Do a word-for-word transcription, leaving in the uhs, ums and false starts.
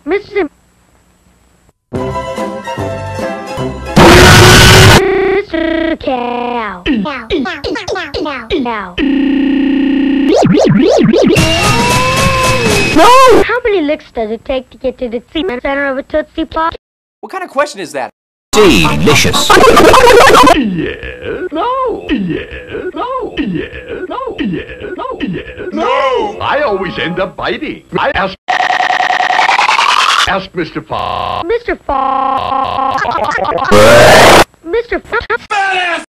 Mister Mister Cow. Now, now, now, now, now. No! How many licks does it take to get to the center of a Tootsie Pop? What kind of question is that? Delicious. Yes, no, yes, no, yes, no, yes, no, yes, no. I always end up biting. I ask, ask Mister Fox. Mister Fox. Mister Fox.